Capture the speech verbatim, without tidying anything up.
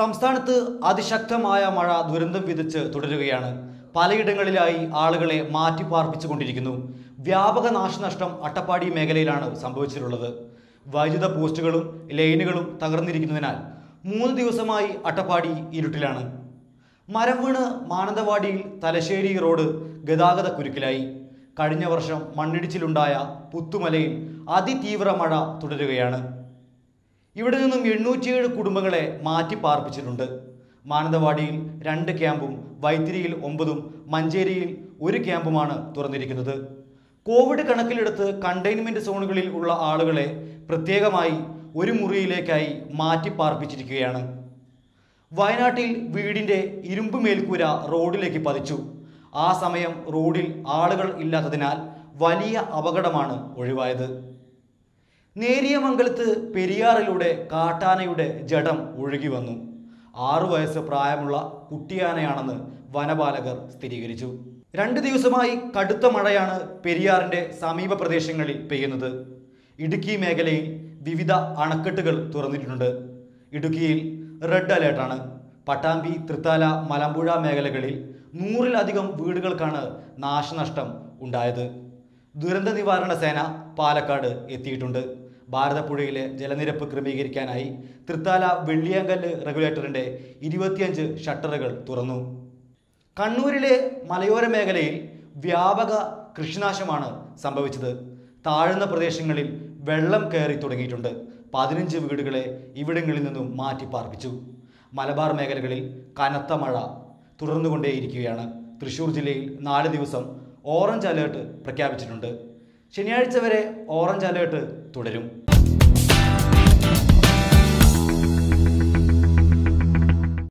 സംസ്ഥാനത്ത് അതിശക്തമായ മഴ ദുരന്തം വിതച്ച് തുടരുകയാണ്. പലയിടങ്ങളിലായി ആളുകളെ മാറ്റിപ്പാർപ്പിച്ചുകൊണ്ടിരിക്കുന്നു. വ്യാപക നാശനഷ്ടം അട്ടപ്പാടി മേഖലയിലാണ് സംഭവിച്ചിട്ടുള്ളത്. വൈദ്യുത പോസ്റ്റുകളും ലൈനുകളും തകർന്നിരിക്കുന്നതിനാൽ മൂന്ന് ദിവസമായി അട്ടപ്പാടി ഇരുട്ടിലാണ്. മരം വീണ് മാനന്തവാടിയിൽ തലശ്ശേരി റോഡ് ഗതാഗത കുരുക്കിലായി. കഴിഞ്ഞ വർഷം മണ്ണിടിച്ചിലുണ്ടായ പുത്തുമലയിൽ അതിതീവ്ര മഴ തുടരുകയാണ്. ഇവിടെ നിന്നും എണ്ണൂറ്റിയേഴ് കുടുംബങ്ങളെ മാറ്റി പാർപ്പിച്ചിട്ടുണ്ട്. മാനന്തവാടിയിൽ രണ്ട് ക്യാമ്പും വൈത്തിരിയിൽ ഒമ്പതും മഞ്ചേരിയിൽ ഒരു ക്യാമ്പുമാണ് തുറന്നിരിക്കുന്നത്. കോവിഡ് കണക്കിലെടുത്ത് കണ്ടെയ്ൻമെന്റ് സോണുകളിൽ ഉള്ള ആളുകളെ പ്രത്യേകമായി ഒരു മുറിയിലേക്കായി മാറ്റി പാർപ്പിച്ചിരിക്കുകയാണ്. വയനാട്ടിൽ വീടിൻ്റെ ഇരുമ്പ് മേൽക്കൂര റോഡിലേക്ക് പതിച്ചു. ആ സമയം റോഡിൽ ആളുകൾ ഇല്ലാത്തതിനാൽ വലിയ അപകടമാണ് ഒഴിവായത്. നേരിയമംഗലത്ത് പെരിയാറിലൂടെ കാട്ടാനയുടെ ജഡം ഒഴുകി വന്നു. ആറു വയസ്സ് പ്രായമുള്ള കുട്ടിയാനയാണെന്ന് വനപാലകർ സ്ഥിരീകരിച്ചു. രണ്ട് ദിവസമായി കടുത്ത മഴയാണ് പെരിയാറിൻ്റെ സമീപ പ്രദേശങ്ങളിൽ പെയ്യുന്നത്. ഇടുക്കി മേഖലയിൽ വിവിധ അണക്കെട്ടുകൾ തുറന്നിട്ടുണ്ട്. ഇടുക്കിയിൽ റെഡ് അലേർട്ടാണ്. പട്ടാമ്പി, തൃത്താല, മലമ്പുഴ മേഖലകളിൽ നൂറിലധികം വീടുകൾക്കാണ് നാശനഷ്ടം ഉണ്ടായത്. ദുരന്ത നിവാരണ സേന പാലക്കാട് എത്തിയിട്ടുണ്ട്. ഭാരതപ്പുഴയിലെ ജലനിരപ്പ് ക്രമീകരിക്കാനായി തൃത്താല വെള്ളിയാങ്കല്ല് റെഗുലേറ്ററിൻ്റെ ഇരുപത്തിയഞ്ച് ഷട്ടറുകൾ തുറന്നു. കണ്ണൂരിലെ മലയോര മേഖലയിൽ വ്യാപക കൃഷിനാശമാണ് സംഭവിച്ചത്. താഴ്ന്ന പ്രദേശങ്ങളിൽ വെള്ളം കയറി തുടങ്ങിയിട്ടുണ്ട്. പതിനഞ്ച് വീടുകളെ ഇവിടങ്ങളിൽ നിന്നും മാറ്റി പാർപ്പിച്ചു. മലബാർ മേഖലകളിൽ കനത്ത മഴ തുടർന്നുകൊണ്ടേയിരിക്കുകയാണ്. തൃശ്ശൂർ ജില്ലയിൽ നാല് ദിവസം ഓറഞ്ച് അലേർട്ട് പ്രഖ്യാപിച്ചിട്ടുണ്ട്. ശനിയാഴ്ച വരെ ഓറഞ്ച് അലേർട്ട് തുടരും.